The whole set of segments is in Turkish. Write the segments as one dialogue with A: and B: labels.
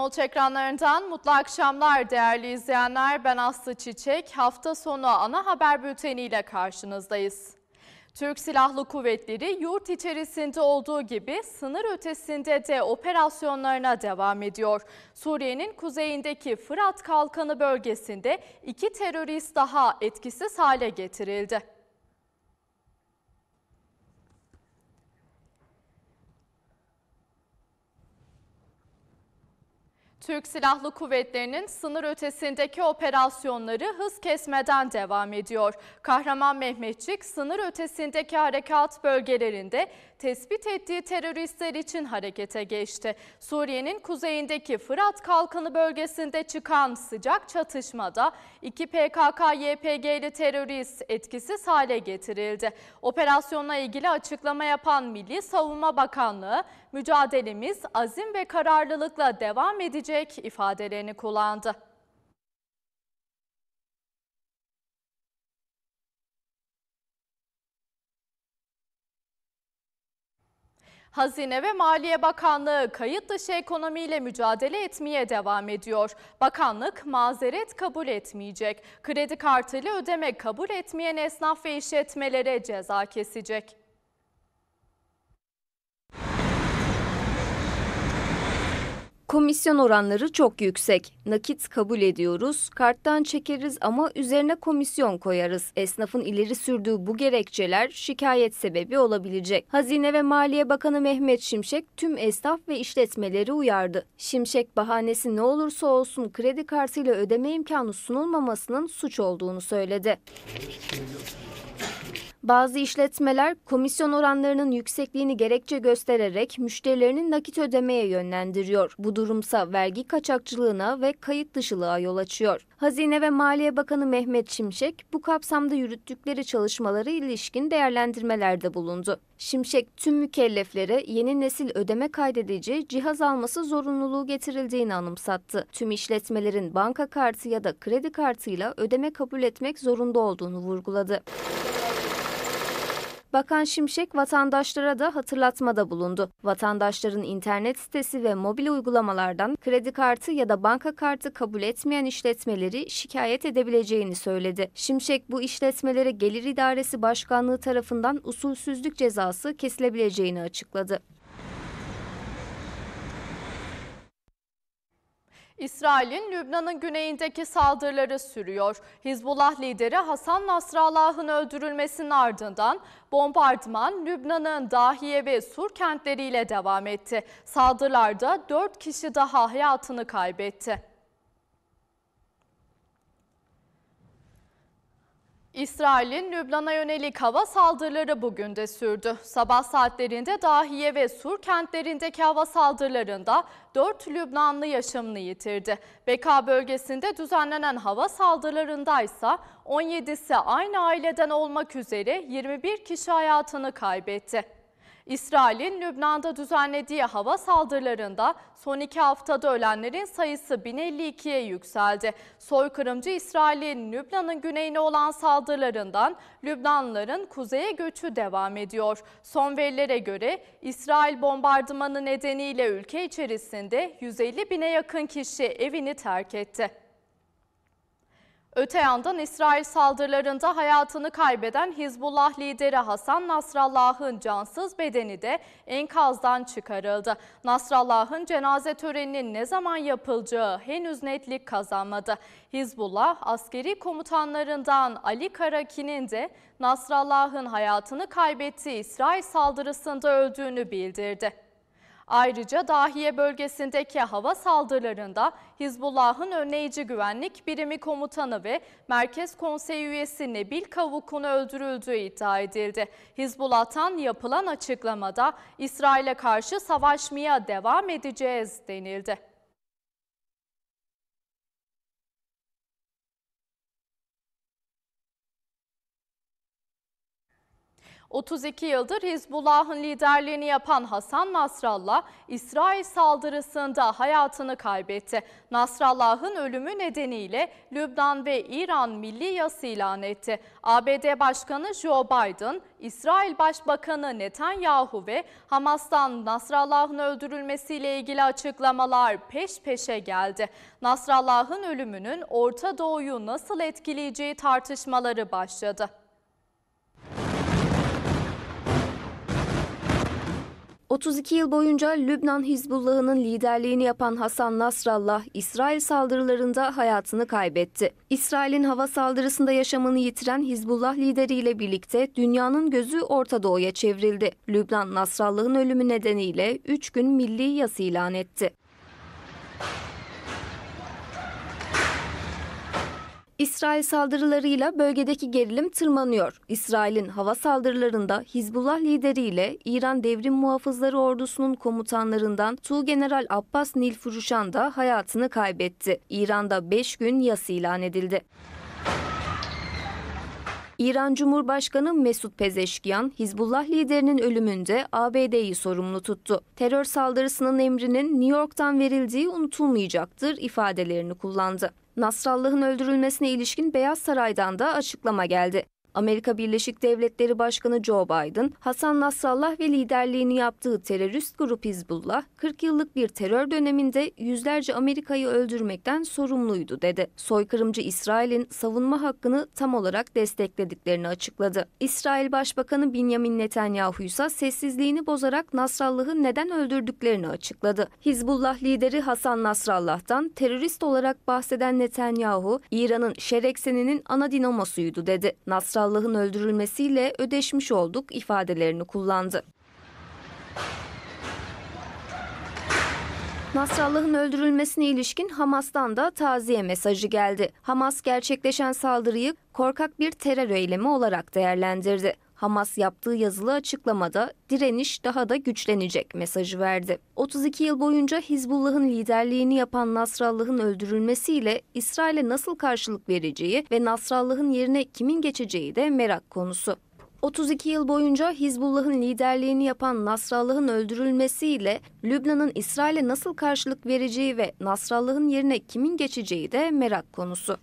A: Anadolu ekranlarından mutlu akşamlar değerli izleyenler. Ben Aslı Çiçek. Hafta sonu ana haber bülteniyle karşınızdayız. Türk Silahlı Kuvvetleri yurt içerisinde olduğu gibi sınır ötesinde de operasyonlarına devam ediyor. Suriye'nin kuzeyindeki Fırat Kalkanı bölgesinde 2 terörist daha etkisiz hale getirildi. Türk Silahlı Kuvvetleri'nin sınır ötesindeki operasyonları hız kesmeden devam ediyor. Kahraman Mehmetçik sınır ötesindeki harekat bölgelerinde tespit ettiği teröristler için harekete geçti. Suriye'nin kuzeyindeki Fırat Kalkanı bölgesinde çıkan sıcak çatışmada 2 PKK-YPG'li terörist etkisiz hale getirildi. Operasyonla ilgili açıklama yapan Milli Savunma Bakanlığı, mücadelemiz azim ve kararlılıkla devam edecek ifadelerini kullandı. Hazine ve Maliye Bakanlığı kayıt dışı ekonomiyle mücadele etmeye devam ediyor. Bakanlık mazeret kabul etmeyecek. Kredi kartıyla ödeme kabul etmeyen esnaf ve işletmelere ceza kesecek.
B: Komisyon oranları çok yüksek. Nakit kabul ediyoruz, karttan çekeriz ama üzerine komisyon koyarız. Esnafın ileri sürdüğü bu gerekçeler şikayet sebebi olabilecek. Hazine ve Maliye Bakanı Mehmet Şimşek tüm esnaf ve işletmeleri uyardı. Şimşek bahanesi ne olursa olsun kredi kartıyla ödeme imkanı sunulmamasının suç olduğunu söyledi. Bazı işletmeler komisyon oranlarının yüksekliğini gerekçe göstererek müşterilerini nakit ödemeye yönlendiriyor. Bu durumsa vergi kaçakçılığına ve kayıt dışılığa yol açıyor. Hazine ve Maliye Bakanı Mehmet Şimşek bu kapsamda yürüttükleri çalışmalara ilişkin değerlendirmelerde bulundu. Şimşek tüm mükelleflere yeni nesil ödeme kaydedici cihaz alması zorunluluğu getirildiğini anımsattı. Tüm işletmelerin banka kartı ya da kredi kartıyla ödeme kabul etmek zorunda olduğunu vurguladı. Bakan Şimşek vatandaşlara da hatırlatmada bulundu. Vatandaşların internet sitesi ve mobil uygulamalardan kredi kartı ya da banka kartı kabul etmeyen işletmeleri şikayet edebileceğini söyledi. Şimşek bu işletmelere Gelir İdaresi Başkanlığı tarafından usulsüzlük cezası kesilebileceğini açıkladı.
A: İsrail'in Lübnan'ın güneyindeki saldırıları sürüyor. Hizbullah lideri Hasan Nasrallah'ın öldürülmesinin ardından bombardıman Lübnan'ın Dahiye ve Sur kentleriyle devam etti. Saldırılarda 4 kişi daha hayatını kaybetti. İsrail'in Lübnan'a yönelik hava saldırıları bugün de sürdü. Sabah saatlerinde Dahiye ve Sur kentlerindeki hava saldırılarında 4 Lübnanlı yaşamını yitirdi. Beka bölgesinde düzenlenen hava saldırılarında ise 17'si aynı aileden olmak üzere 21 kişi hayatını kaybetti. İsrail'in Lübnan'da düzenlediği hava saldırılarında son 2 haftada ölenlerin sayısı 1052'ye yükseldi. Soykırımcı İsrail'in Lübnan'ın güneyine olan saldırılarından Lübnanlıların kuzeye göçü devam ediyor. Son verilere göre İsrail bombardımanı nedeniyle ülke içerisinde 150 bine yakın kişi evini terk etti. Öte yandan İsrail saldırılarında hayatını kaybeden Hizbullah lideri Hasan Nasrallah'ın cansız bedeni de enkazdan çıkarıldı. Nasrallah'ın cenaze töreninin ne zaman yapılacağı henüz netlik kazanmadı. Hizbullah askeri komutanlarından Ali Karaki'nin de Nasrallah'ın hayatını kaybettiği İsrail saldırısında öldüğünü bildirdi. Ayrıca Dahiye bölgesindeki hava saldırılarında Hizbullah'ın önleyici güvenlik birimi komutanı ve Merkez Konseyi üyesi Nebil Kavuk'un öldürüldüğü iddia edildi. Hizbullah'tan yapılan açıklamada İsrail'e karşı savaşmaya devam edeceğiz denildi. 32 yıldır Hizbullah'ın liderliğini yapan Hasan Nasrallah, İsrail saldırısında hayatını kaybetti. Nasrallah'ın ölümü nedeniyle Lübnan ve İran milli yas ilan etti. ABD Başkanı Joe Biden, İsrail Başbakanı Netanyahu ve Hamas'tan Nasrallah'ın öldürülmesiyle ilgili açıklamalar peş peşe geldi. Nasrallah'ın ölümünün Orta Doğu'yu nasıl etkileyeceği tartışmaları başladı.
B: 32 yıl boyunca Lübnan Hizbullah'ının liderliğini yapan Hasan Nasrallah, İsrail saldırılarında hayatını kaybetti. İsrail'in hava saldırısında yaşamını yitiren Hizbullah lideriyle birlikte dünyanın gözü Orta Doğu'ya çevrildi. Lübnan, Nasrallah'ın ölümü nedeniyle 3 gün milli yas ilan etti. İsrail saldırılarıyla bölgedeki gerilim tırmanıyor. İsrail'in hava saldırılarında Hizbullah lideriyle İran Devrim Muhafızları Ordusu'nun komutanlarından Tuğgeneral Abbas Nilfuruşan da hayatını kaybetti. İran'da 5 gün yas ilan edildi. İran Cumhurbaşkanı Mesut Pezeşkiyan, Hizbullah liderinin ölümünde ABD'yi sorumlu tuttu. Terör saldırısının emrinin New York'tan verildiği unutulmayacaktır ifadelerini kullandı. Nasrallah'ın öldürülmesine ilişkin Beyaz Saray'dan da açıklama geldi. Amerika Birleşik Devletleri Başkanı Joe Biden, Hasan Nasrallah ve liderliğini yaptığı terörist grup Hizbullah, 40 yıllık bir terör döneminde yüzlerce Amerika'yı öldürmekten sorumluydu dedi. Soykırımcı İsrail'in savunma hakkını tam olarak desteklediklerini açıkladı. İsrail Başbakanı Benjamin Netanyahu ise sessizliğini bozarak Nasrallah'ı neden öldürdüklerini açıkladı. Hizbullah lideri Hasan Nasrallah'tan terörist olarak bahseden Netanyahu, İran'ın şer ekseninin ana dinamosuydu dedi. Nasrallah'ın öldürülmesiyle ödeşmiş olduk ifadelerini kullandı. Nasrallah'ın öldürülmesine ilişkin Hamas'tan da taziye mesajı geldi. Hamas gerçekleşen saldırıyı korkak bir terör eylemi olarak değerlendirdi. Hamas yaptığı yazılı açıklamada direniş daha da güçlenecek mesajı verdi. 32 yıl boyunca Hizbullah'ın liderliğini yapan Nasrallah'ın öldürülmesiyle İsrail'e nasıl karşılık vereceği ve Nasrallah'ın yerine kimin geçeceği de merak konusu. 32 yıl boyunca Hizbullah'ın liderliğini yapan Nasrallah'ın öldürülmesiyle Lübnan'ın İsrail'e nasıl karşılık vereceği ve Nasrallah'ın yerine kimin geçeceği de merak konusu.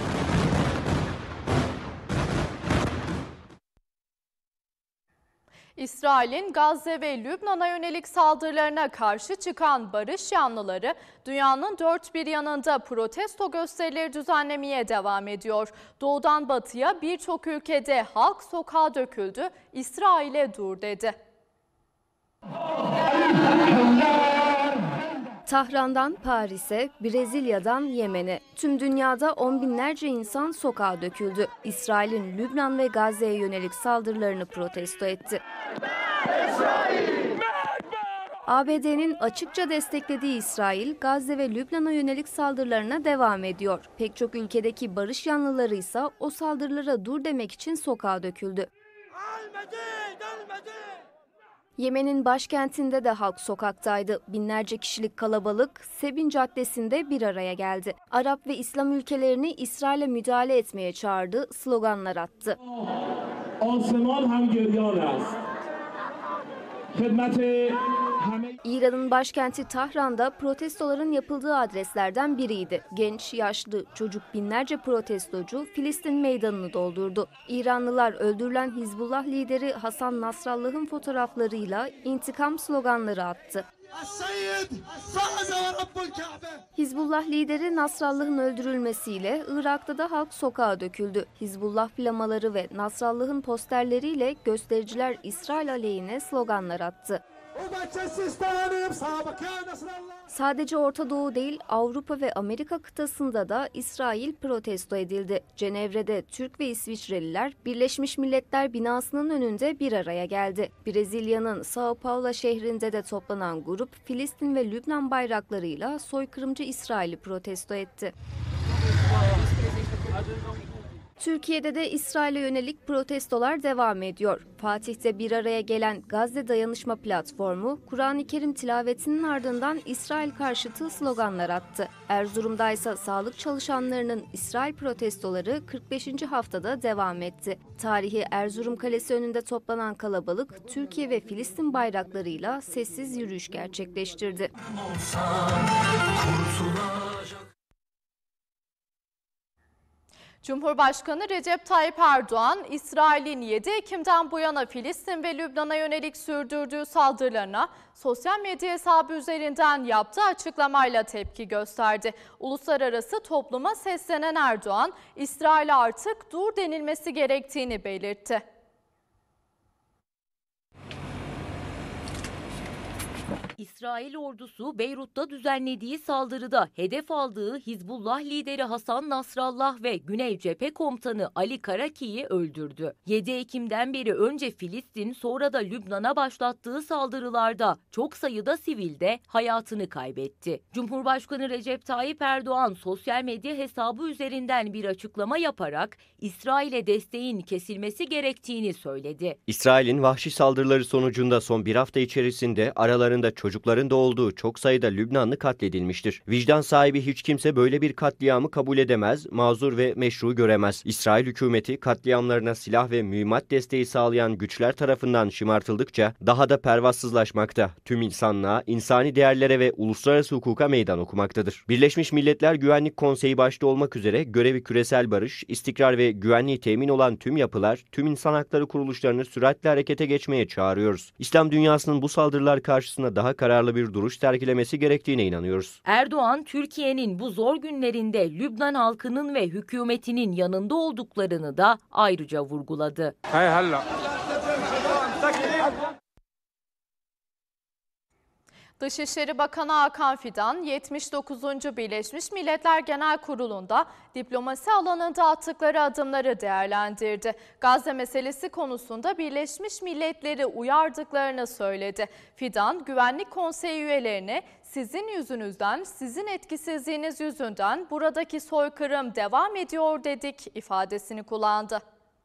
A: İsrail'in Gazze ve Lübnan'a yönelik saldırılarına karşı çıkan barış yanlıları dünyanın dört bir yanında protesto gösterileri düzenlemeye devam ediyor. Doğudan batıya birçok ülkede halk sokağa döküldü, İsrail'e dur dedi.
B: Tahran'dan Paris'e, Brezilya'dan Yemen'e tüm dünyada on binlerce insan sokağa döküldü. İsrail'in Lübnan ve Gazze'ye yönelik saldırılarını protesto etti. ABD'nin açıkça desteklediği İsrail, Gazze ve Lübnan'a yönelik saldırılarına devam ediyor. Pek çok ülkedeki barış yanlıları ise o saldırılara dur demek için sokağa döküldü. Yemen'in başkentinde de halk sokaktaydı. Binlerce kişilik kalabalık Sebin Caddesi'nde bir araya geldi. Arap ve İslam ülkelerini İsrail'e müdahale etmeye çağırdı, sloganlar attı. İran'ın başkenti Tahran'da protestoların yapıldığı adreslerden biriydi. Genç, yaşlı, çocuk binlerce protestocu Filistin meydanını doldurdu. İranlılar öldürülen Hizbullah lideri Hasan Nasrallah'ın fotoğraflarıyla intikam sloganları attı. Hizbullah lideri Nasrallah'ın öldürülmesiyle Irak'ta da halk sokağa döküldü. Hizbullah flamaları ve Nasrallah'ın posterleriyle göstericiler İsrail aleyhine sloganlar attı. Sadece Orta Doğu değil, Avrupa ve Amerika kıtasında da İsrail protesto edildi. Cenevre'de Türk ve İsviçreliler Birleşmiş Milletler binasının önünde bir araya geldi. Brezilya'nın São Paulo şehrinde de toplanan grup Filistin ve Lübnan bayraklarıyla soykırımcı İsrail'i protesto etti. Türkiye'de de İsrail'e yönelik protestolar devam ediyor. Fatih'te bir araya gelen Gazze Dayanışma Platformu, Kur'an-ı Kerim tilavetinin ardından İsrail karşıtı sloganlar attı. Erzurum'da ise sağlık çalışanlarının İsrail protestoları 45. haftada devam etti. Tarihi Erzurum Kalesi önünde toplanan kalabalık, Türkiye ve Filistin bayraklarıyla sessiz yürüyüş gerçekleştirdi.
A: Cumhurbaşkanı Recep Tayyip Erdoğan, İsrail'in 7 Ekim'den bu yana Filistin ve Lübnan'a yönelik sürdürdüğü saldırılarına sosyal medya hesabı üzerinden yaptığı açıklamayla tepki gösterdi. Uluslararası topluma seslenen Erdoğan, İsrail'e artık dur denilmesi gerektiğini belirtti.
C: İsrail ordusu Beyrut'ta düzenlediği saldırıda hedef aldığı Hizbullah lideri Hasan Nasrallah ve Güney Cephe Komutanı Ali Karaki'yi öldürdü. 7 Ekim'den beri önce Filistin, sonra da Lübnan'a başlattığı saldırılarda çok sayıda sivil de hayatını kaybetti. Cumhurbaşkanı Recep Tayyip Erdoğan sosyal medya hesabı üzerinden bir açıklama yaparak İsrail'e desteğin kesilmesi gerektiğini söyledi.
D: İsrail'in vahşi saldırıları sonucunda son bir hafta içerisinde aralarında çocukların da olduğu çok sayıda Lübnanlı katledilmiştir. Vicdan sahibi hiç kimse böyle bir katliamı kabul edemez, mazur ve meşru göremez. İsrail hükümeti katliamlarına silah ve mühimmat desteği sağlayan güçler tarafından şımartıldıkça daha da pervasızlaşmakta. Tüm insanlığa, insani değerlere ve uluslararası hukuka meydan okumaktadır. Birleşmiş Milletler Güvenlik Konseyi başta olmak üzere görevi küresel barış, istikrar ve güvenliği temin olan tüm yapılar, tüm insan hakları kuruluşlarını süratle harekete geçmeye çağırıyoruz. İslam dünyasının bu saldırılar karşısında daha kararlı bir duruş sergilemesi gerektiğine inanıyoruz.
C: Erdoğan, Türkiye'nin bu zor günlerinde Lübnan halkının ve hükümetinin yanında olduklarını da ayrıca vurguladı.
A: Dışişleri Bakanı Hakan Fidan, 79. Birleşmiş Milletler Genel Kurulu'nda diplomasi alanında attıkları adımları değerlendirdi. Gazze meselesi konusunda Birleşmiş Milletleri uyardıklarını söyledi. Fidan, Güvenlik Konseyi üyelerine sizin yüzünüzden, sizin etkisizliğiniz yüzünden buradaki soykırım devam ediyor dedik ifadesini kullandı.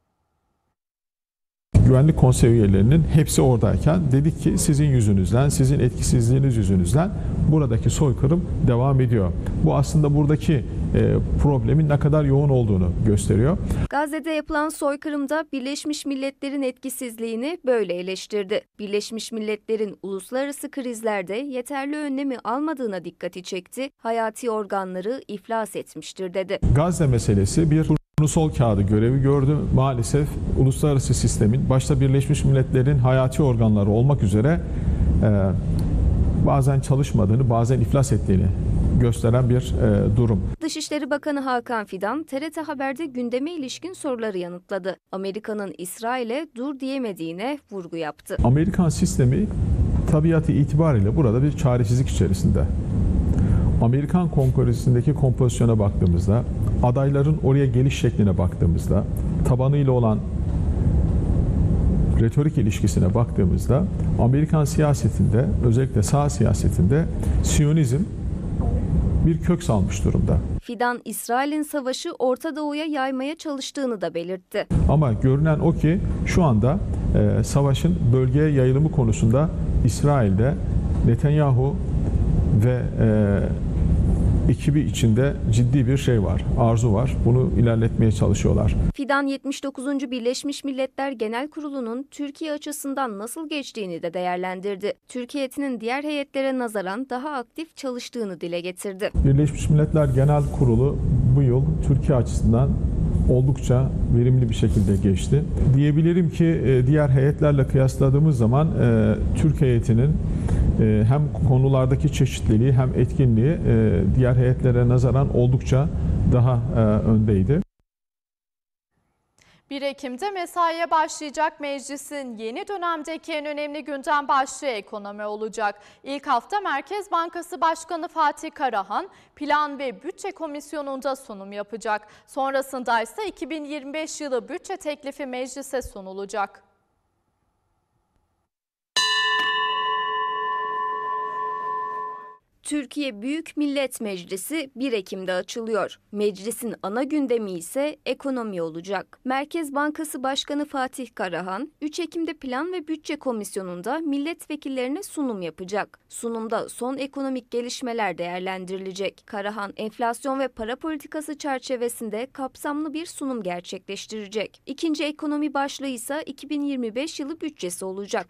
E: Güvenlik Konseyi üyelerinin hepsi oradayken dedik ki sizin yüzünüzden, sizin etkisizliğiniz yüzünden buradaki soykırım devam ediyor. Bu aslında buradaki problemin ne kadar yoğun olduğunu gösteriyor.
B: Gazze'de yapılan soykırımda Birleşmiş Milletler'in etkisizliğini böyle eleştirdi. Birleşmiş Milletler'in uluslararası krizlerde yeterli önlemi almadığına dikkati çekti, hayati organları iflas etmiştir dedi.
E: Gazze meselesi bir turnusol kağıdı görevi gördü. Maalesef uluslararası sistemin başta Birleşmiş Milletler'in hayati organları olmak üzere bazen çalışmadığını, bazen iflas ettiğini gösteren bir durum.
B: Dışişleri Bakanı Hakan Fidan, TRT Haber'de gündeme ilişkin soruları yanıtladı. Amerika'nın İsrail'e dur diyemediğine vurgu yaptı.
E: Amerikan sistemi tabiatı itibariyle burada bir çaresizlik içerisinde. Amerikan Kongresi'ndeki kompozisyona baktığımızda, adayların oraya geliş şekline baktığımızda, tabanıyla olan retorik ilişkisine baktığımızda, Amerikan siyasetinde, özellikle sağ siyasetinde Siyonizm bir kök salmış durumda.
B: Fidan, İsrail'in savaşı Orta Doğu'ya yaymaya çalıştığını da belirtti.
E: Ama görünen o ki şu anda savaşın bölgeye yayılımı konusunda İsrail'de Netanyahu ve ekibi içinde ciddi bir şey var, arzu var. Bunu ilerletmeye çalışıyorlar.
B: Fidan, 79. Birleşmiş Milletler Genel Kurulu'nun Türkiye açısından nasıl geçtiğini de değerlendirdi. Türkiye heyetinin diğer heyetlere nazaran daha aktif çalıştığını dile getirdi.
E: Birleşmiş Milletler Genel Kurulu bu yıl Türkiye açısından oldukça verimli bir şekilde geçti. Diyebilirim ki diğer heyetlerle kıyasladığımız zaman Türk heyetinin hem konulardaki çeşitliliği hem etkinliği diğer heyetlere nazaran oldukça daha öndeydi.
A: 1 Ekim'de mesaiye başlayacak meclisin yeni dönemdeki en önemli gündem başlığı ekonomi olacak. İlk hafta Merkez Bankası Başkanı Fatih Karahan Plan ve Bütçe Komisyonu'nda sunum yapacak. Sonrasında ise 2025 yılı bütçe teklifi meclise sunulacak.
B: Türkiye Büyük Millet Meclisi 1 Ekim'de açılıyor. Meclisin ana gündemi ise ekonomi olacak. Merkez Bankası Başkanı Fatih Karahan, 3 Ekim'de Plan ve Bütçe Komisyonu'nda milletvekillerine sunum yapacak. Sunumda son ekonomik gelişmeler değerlendirilecek. Karahan, enflasyon ve para politikası çerçevesinde kapsamlı bir sunum gerçekleştirecek. İkinci ekonomi başlığı ise 2025 yılı bütçesi olacak.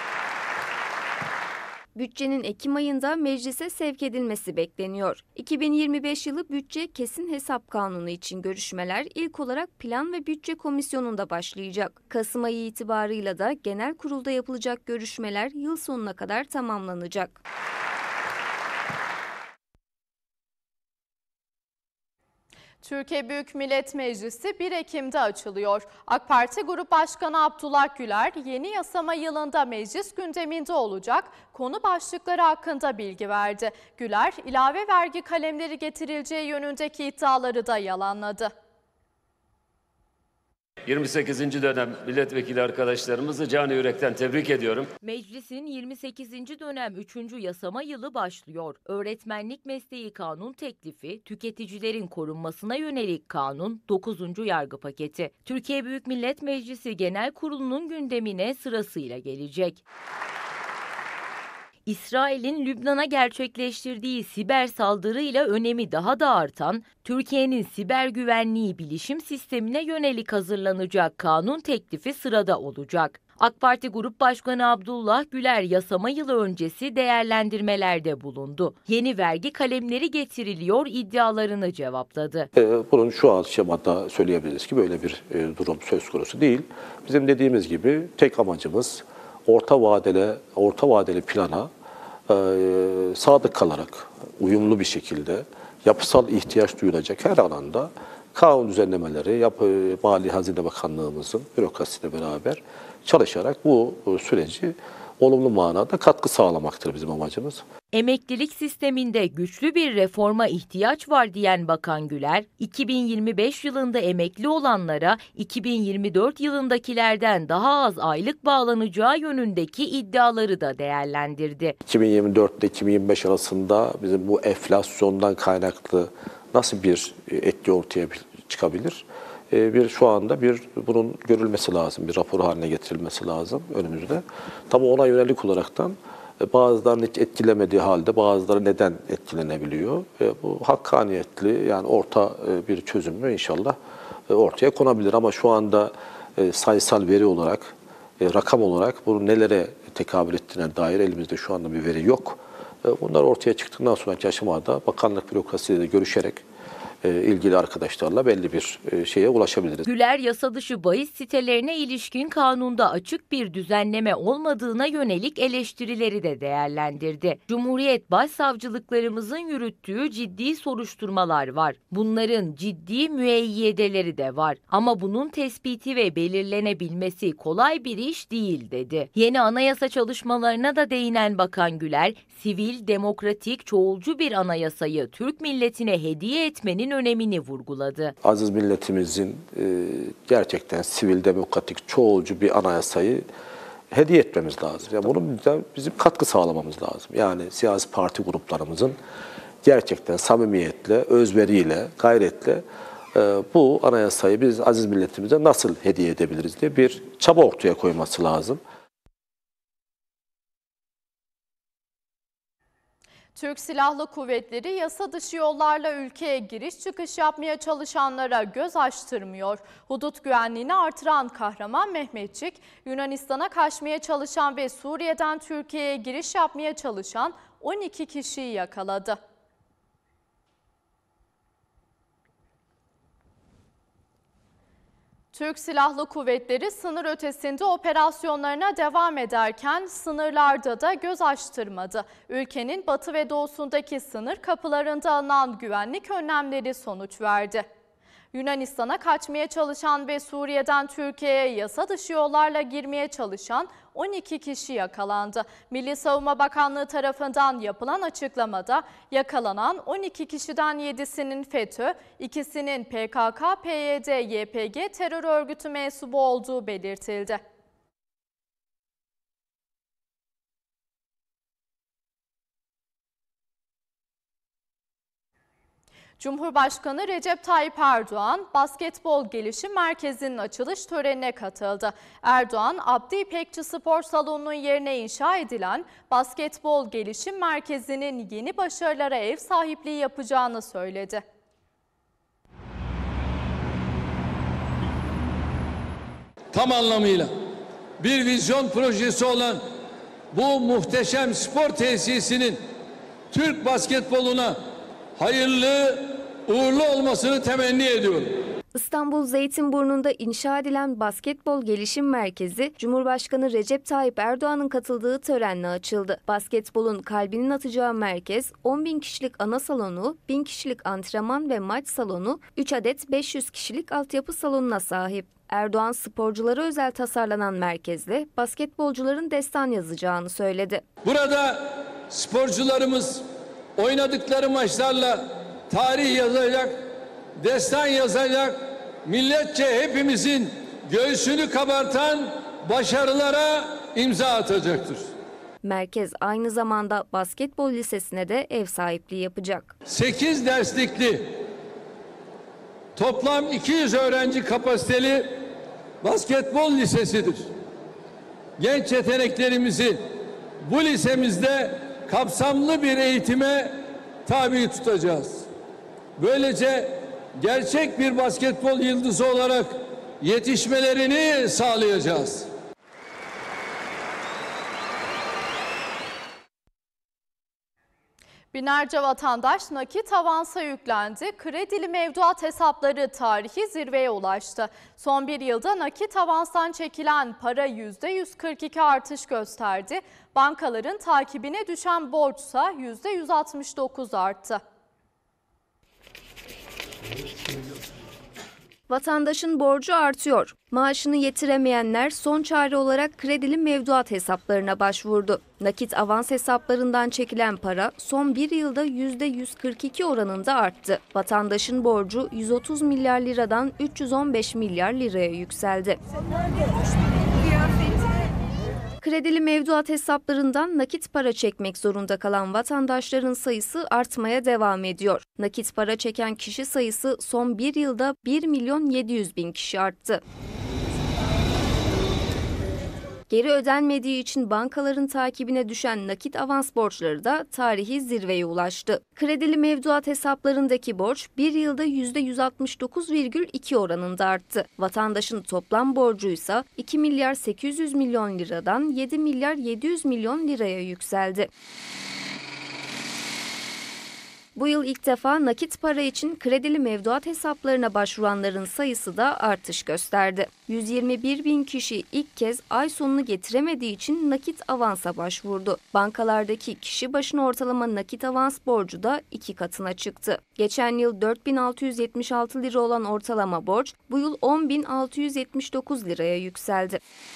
B: Bütçenin Ekim ayında meclise sevk edilmesi bekleniyor. 2025 yılı bütçe kesin hesap kanunu için görüşmeler ilk olarak Plan ve Bütçe Komisyonu'nda başlayacak. Kasım ayı itibarıyla da genel kurulda yapılacak görüşmeler yıl sonuna kadar tamamlanacak.
A: Türkiye Büyük Millet Meclisi 1 Ekim'de açılıyor. AK Parti Grup Başkanı Abdullah Güler, yeni yasama yılında meclis gündeminde olacak konu başlıkları hakkında bilgi verdi. Güler, ilave vergi kalemleri getirileceği yönündeki iddiaları da yalanladı.
F: 28. dönem milletvekili arkadaşlarımızı canı yürekten tebrik ediyorum.
C: Meclisin 28. dönem 3. yasama yılı başlıyor. Öğretmenlik mesleği kanun teklifi, tüketicilerin korunmasına yönelik kanun, 9. yargı paketi. Türkiye Büyük Millet Meclisi Genel Kurulu'nun gündemine sırasıyla gelecek. İsrail'in Lübnan'a gerçekleştirdiği siber saldırıyla önemi daha da artan, Türkiye'nin siber güvenliği bilişim sistemine yönelik hazırlanacak kanun teklifi sırada olacak. AK Parti Grup Başkanı Abdullah Güler yasama yılı öncesi değerlendirmelerde bulundu. Yeni vergi kalemleri getiriliyor iddialarını cevapladı.
G: Bunun şu aşamada söyleyebiliriz ki böyle bir durum söz konusu değil. Bizim dediğimiz gibi tek amacımız orta vadeli plana sadık kalarak uyumlu bir şekilde yapısal ihtiyaç duyulacak her alanda kanun düzenlemeleri Mali Hazine Bakanlığımızın bürokrasiyle beraber çalışarak bu süreci olumlu manada katkı sağlamaktır bizim amacımız.
C: Emeklilik sisteminde güçlü bir reforma ihtiyaç var diyen Bakan Güler, 2025 yılında emekli olanlara 2024 yılındakilerden daha az aylık bağlanacağı yönündeki iddiaları da değerlendirdi.
G: 2024 ile 2025 arasında bizim bu enflasyondan kaynaklı nasıl bir etki ortaya çıkabilir? Şu anda bunun görülmesi lazım, bir rapor haline getirilmesi lazım önümüzde. Tabii ona yönelik olaraktan bazılarını hiç etkilemediği halde bazıları neden etkilenebiliyor? Bu hakkaniyetli yani orta bir çözümü inşallah ortaya konabilir. Ama şu anda sayısal veri olarak, rakam olarak bunun nelere tekabül ettiğine dair elimizde şu anda bir veri yok. Bunlar ortaya çıktıktan sonraki aşamada bakanlık bürokrasiyle görüşerek ilgili arkadaşlarla belli bir şeye ulaşabiliriz.
C: Güler yasa dışı bahis sitelerine ilişkin kanunda açık bir düzenleme olmadığına yönelik eleştirileri de değerlendirdi. Cumhuriyet başsavcılıklarımızın yürüttüğü ciddi soruşturmalar var. Bunların ciddi müeyyideleri de var. Ama bunun tespiti ve belirlenebilmesi kolay bir iş değil dedi. Yeni anayasa çalışmalarına da değinen Bakan Güler, sivil, demokratik, çoğulcu bir anayasayı Türk milletine hediye etmenin önemini vurguladı.
G: Aziz milletimizin gerçekten sivil, demokratik, çoğulcu bir anayasayı hediye etmemiz lazım. Yani bunun bizim katkı sağlamamız lazım. Yani siyasi parti gruplarımızın gerçekten samimiyetle, özveriyle, gayretle bu anayasayı biz aziz milletimize nasıl hediye edebiliriz diye bir çaba ortaya koyması lazım.
A: Türk Silahlı Kuvvetleri yasa dışı yollarla ülkeye giriş çıkış yapmaya çalışanlara göz açtırmıyor. Hudut güvenliğini artıran Kahraman Mehmetçik, Yunanistan'a kaçmaya çalışan ve Suriye'den Türkiye'ye giriş yapmaya çalışan 12 kişiyi yakaladı. Türk Silahlı Kuvvetleri sınır ötesinde operasyonlarına devam ederken sınırlarda da göz açtırmadı. Ülkenin batı ve doğusundaki sınır kapılarında alınan güvenlik önlemleri sonuç verdi. Yunanistan'a kaçmaya çalışan ve Suriye'den Türkiye'ye yasa dışı yollarla girmeye çalışan 12 kişi yakalandı. Milli Savunma Bakanlığı tarafından yapılan açıklamada yakalanan 12 kişiden 7'sinin FETÖ, ikisinin PKK, PYD, YPG terör örgütü mensubu olduğu belirtildi. Cumhurbaşkanı Recep Tayyip Erdoğan, Basketbol Gelişim Merkezi'nin açılış törenine katıldı. Erdoğan, Abdi İpekçi Spor Salonu'nun yerine inşa edilen Basketbol Gelişim Merkezi'nin yeni başarılara ev sahipliği yapacağını söyledi.
H: Tam anlamıyla bir vizyon projesi olan bu muhteşem spor tesisinin Türk basketboluna hayırlı, uğurlu olmasını temenni ediyorum.
B: İstanbul Zeytinburnu'nda inşa edilen Basketbol Gelişim Merkezi, Cumhurbaşkanı Recep Tayyip Erdoğan'ın katıldığı törenle açıldı. Basketbolun kalbinin atacağı merkez, 10.000 kişilik ana salonu, 1000 kişilik antrenman ve maç salonu, 3 adet 500 kişilik altyapı salonuna sahip. Erdoğan, sporculara özel tasarlanan merkezle basketbolcuların destan yazacağını söyledi.
H: Burada sporcularımız oynadıkları maçlarla tarih yazacak, destan yazacak, milletçe hepimizin göğsünü kabartan başarılara imza atacaktır.
B: Merkez aynı zamanda basketbol lisesine de ev sahipliği yapacak.
H: 8 derslikli toplam 200 öğrenci kapasiteli basketbol lisesidir. Genç yeteneklerimizi bu lisemizde kapsamlı bir eğitime tabi tutacağız. Böylece gerçek bir basketbol yıldızı olarak yetişmelerini sağlayacağız.
A: Binlerce vatandaş nakit avansa yüklendi. Kredili mevduat hesapları tarihi zirveye ulaştı. Son bir yılda nakit avanstan çekilen para %142 artış gösterdi. Bankaların takibine düşen borçsa %169 arttı.
B: Vatandaşın borcu artıyor. Maaşını yetiremeyenler son çare olarak kredili mevduat hesaplarına başvurdu. Nakit avans hesaplarından çekilen para son bir yılda %142 oranında arttı. Vatandaşın borcu 130 milyar liradan 315 milyar liraya yükseldi. Kredili mevduat hesaplarından nakit para çekmek zorunda kalan vatandaşların sayısı artmaya devam ediyor. Nakit para çeken kişi sayısı son bir yılda 1.700.000 kişi arttı. Geri ödenmediği için bankaların takibine düşen nakit avans borçları da tarihi zirveye ulaştı. Kredili mevduat hesaplarındaki borç bir yılda %169,2 oranında arttı. Vatandaşın toplam borcuysa 2 milyar 800 milyon liradan 7 milyar 700 milyon liraya yükseldi. Bu yıl ilk defa nakit para için kredili mevduat hesaplarına başvuranların sayısı da artış gösterdi. 121 bin kişi ilk kez ay sonunu getiremediği için nakit avansa başvurdu. Bankalardaki kişi başına ortalama nakit avans borcu da 2 katına çıktı. Geçen yıl 4.676 lira olan ortalama borç bu yıl 10.679 liraya yükseldi.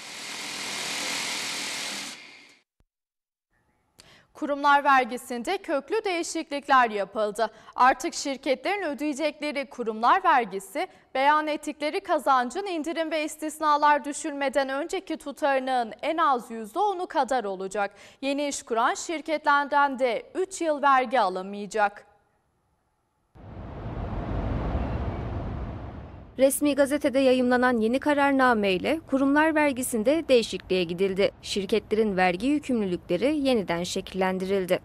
A: Kurumlar vergisinde köklü değişiklikler yapıldı. Artık şirketlerin ödeyecekleri kurumlar vergisi, beyan ettikleri kazancın indirim ve istisnalar düşülmeden önceki tutarının en az %10'u kadar olacak. Yeni iş kuran şirketlerden de 3 yıl vergi alınmayacak.
B: Resmi gazetede yayımlanan yeni kararnameyle kurumlar vergisinde değişikliğe gidildi. Şirketlerin vergi yükümlülükleri yeniden şekillendirildi.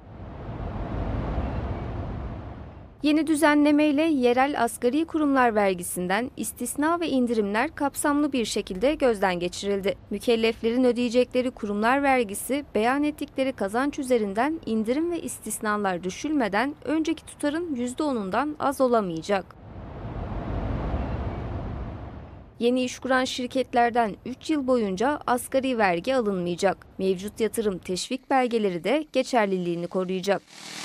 B: Yeni düzenlemeyle yerel asgari kurumlar vergisinden istisna ve indirimler kapsamlı bir şekilde gözden geçirildi. Mükelleflerin ödeyecekleri kurumlar vergisi beyan ettikleri kazanç üzerinden indirim ve istisnalar düşülmeden önceki tutarın %10'undan az olamayacak. Yeni iş kuran şirketlerden 3 yıl boyunca asgari vergi alınmayacak. Mevcut yatırım teşvik belgeleri de geçerliliğini koruyacak.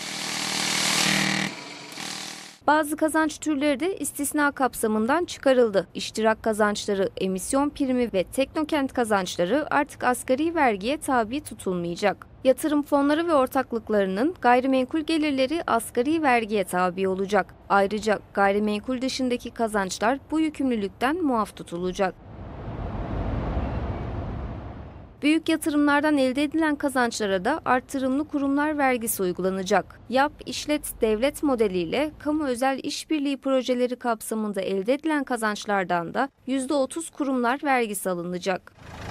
B: Bazı kazanç türleri de istisna kapsamından çıkarıldı. İştirak kazançları, emisyon primi ve teknokent kazançları artık asgari vergiye tabi tutulmayacak. Yatırım fonları ve ortaklıklarının gayrimenkul gelirleri asgari vergiye tabi olacak. Ayrıca gayrimenkul dışındaki kazançlar bu yükümlülükten muaf tutulacak. Büyük yatırımlardan elde edilen kazançlara da artırımlı kurumlar vergisi uygulanacak. Yap, işlet, devlet modeliyle kamu özel işbirliği projeleri kapsamında elde edilen kazançlardan da %30 kurumlar vergisi alınacak.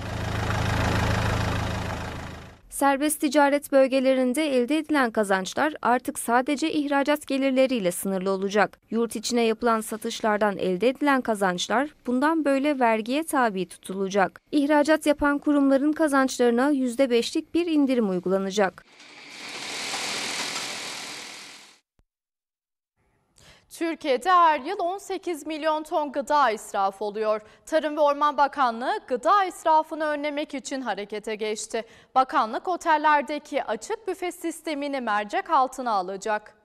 B: Serbest ticaret bölgelerinde elde edilen kazançlar artık sadece ihracat gelirleriyle sınırlı olacak. Yurt içine yapılan satışlardan elde edilen kazançlar bundan böyle vergiye tabi tutulacak. İhracat yapan kurumların kazançlarına %5'lik bir indirim uygulanacak.
A: Türkiye'de her yıl 18 milyon ton gıda israfı oluyor. Tarım ve Orman Bakanlığı gıda israfını önlemek için harekete geçti. Bakanlık otellerdeki açık büfe sistemini mercek altına alacak.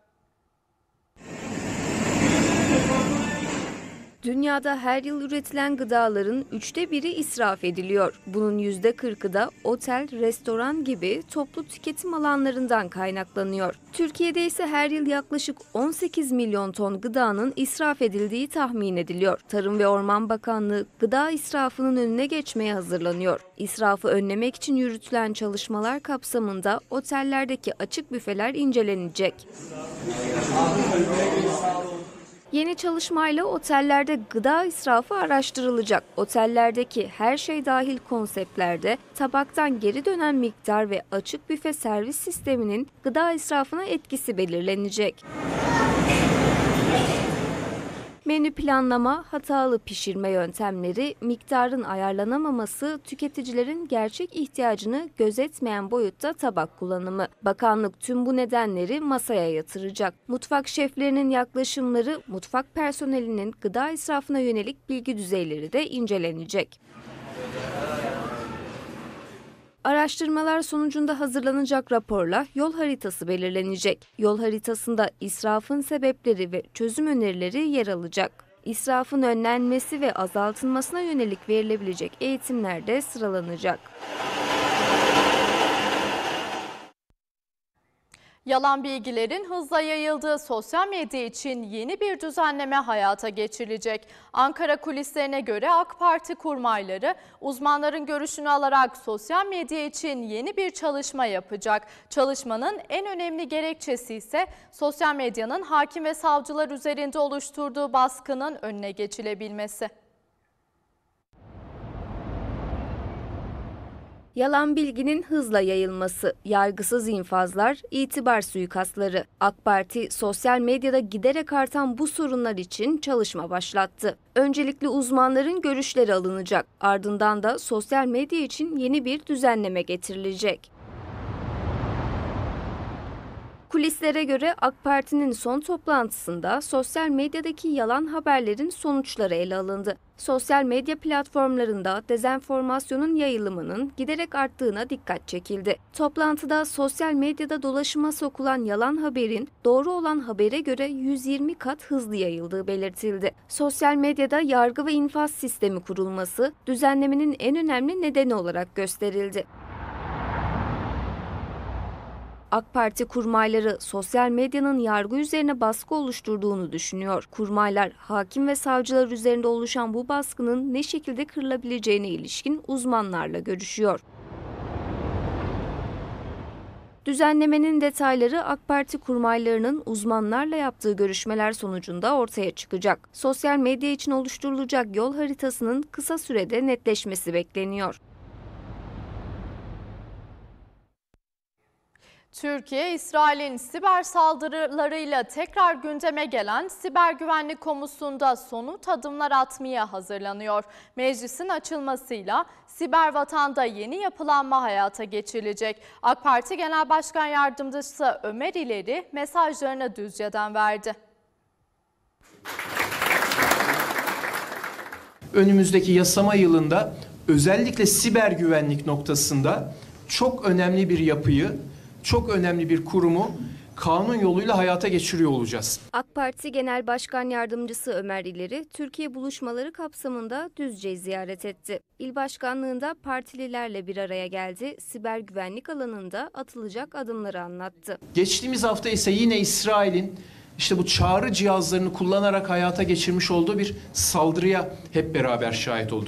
B: Dünyada her yıl üretilen gıdaların 1/3 israf ediliyor. Bunun %40'ı da otel, restoran gibi toplu tüketim alanlarından kaynaklanıyor. Türkiye'de ise her yıl yaklaşık 18 milyon ton gıdanın israf edildiği tahmin ediliyor. Tarım ve Orman Bakanlığı gıda israfının önüne geçmeye hazırlanıyor. İsrafı önlemek için yürütülen çalışmalar kapsamında otellerdeki açık büfeler incelenecek. Yeni çalışmayla otellerde gıda israfı araştırılacak. Otellerdeki her şey dahil konseptlerde tabaktan geri dönen miktar ve açık büfe servis sisteminin gıda israfına etkisi belirlenecek. Menü planlama, hatalı pişirme yöntemleri, miktarın ayarlanamaması, tüketicilerin gerçek ihtiyacını gözetmeyen boyutta tabak kullanımı. Bakanlık tüm bu nedenleri masaya yatıracak. Mutfak şeflerinin yaklaşımları, mutfak personelinin gıda israfına yönelik bilgi düzeyleri de incelenecek. Araştırmalar sonucunda hazırlanacak raporla yol haritası belirlenecek. Yol haritasında israfın sebepleri ve çözüm önerileri yer alacak. İsrafın önlenmesi ve azaltılmasına yönelik verilebilecek eğitimler de sıralanacak.
A: Yalan bilgilerin hızla yayıldığı sosyal medya için yeni bir düzenleme hayata geçirilecek. Ankara kulislerine göre AK Parti kurmayları uzmanların görüşünü alarak sosyal medya için yeni bir çalışma yapacak. Çalışmanın en önemli gerekçesi ise sosyal medyanın hakim ve savcılar üzerinde oluşturduğu baskının önüne geçilebilmesi.
B: Yalan bilginin hızla yayılması, yargısız infazlar, itibar suikastları. AK Parti sosyal medyada giderek artan bu sorunlar için çalışma başlattı. Öncelikle uzmanların görüşleri alınacak. Ardından da sosyal medya için yeni bir düzenleme getirilecek. Kulislere göre AK Parti'nin son toplantısında sosyal medyadaki yalan haberlerin sonuçları ele alındı. Sosyal medya platformlarında dezenformasyonun yayılımının giderek arttığına dikkat çekildi. Toplantıda sosyal medyada dolaşıma sokulan yalan haberin doğru olan habere göre 120 kat hızlı yayıldığı belirtildi. Sosyal medyada yargı ve infaz sistemi kurulması düzenlemenin en önemli nedeni olarak gösterildi. AK Parti kurmayları sosyal medyanın yargı üzerine baskı oluşturduğunu düşünüyor. Kurmaylar, hakim ve savcılar üzerinde oluşan bu baskının ne şekilde kırılabileceğine ilişkin uzmanlarla görüşüyor. Düzenlemenin detayları AK Parti kurmaylarının uzmanlarla yaptığı görüşmeler sonucunda ortaya çıkacak. Sosyal medya için oluşturulacak yol haritasının kısa sürede netleşmesi bekleniyor.
A: Türkiye, İsrail'in siber saldırılarıyla tekrar gündeme gelen Siber Güvenlik Konusunda somut adımlar atmaya hazırlanıyor. Meclisin açılmasıyla Siber Vatan'da yeni yapılanma hayata geçirilecek. AK Parti Genel Başkan Yardımcısı Ömer İleri mesajlarını Düzce'den verdi.
I: Önümüzdeki yasama yılında özellikle siber güvenlik noktasında çok önemli bir yapıyı, çok önemli bir kurumu kanun yoluyla hayata geçiriyor olacağız.
B: AK Parti Genel Başkan Yardımcısı Ömer İleri, Türkiye buluşmaları kapsamında Düzce'yi ziyaret etti. İl başkanlığında partililerle bir araya geldi, siber güvenlik alanında atılacak adımları anlattı.
I: Geçtiğimiz hafta ise yine İsrail'in bu çağrı cihazlarını kullanarak hayata geçirmiş olduğu bir saldırıya hep beraber şahit olduk.